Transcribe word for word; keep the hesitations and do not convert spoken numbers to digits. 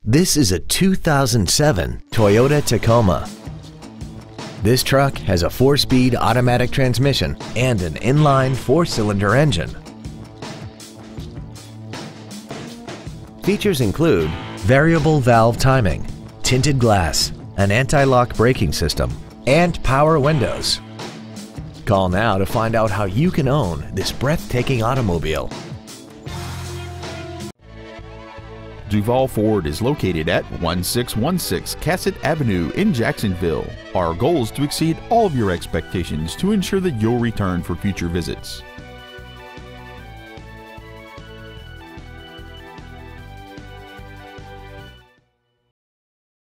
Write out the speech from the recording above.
This is a two thousand seven Toyota Tacoma. This truck has a four-speed automatic transmission and an inline four-cylinder engine. Features include variable valve timing, tinted glass, an anti-lock braking system, and power windows. Call now to find out how you can own this breathtaking automobile. Duval Ford is located at one six one six Cassett Avenue in Jacksonville. Our goal is to exceed all of your expectations to ensure that you'll return for future visits.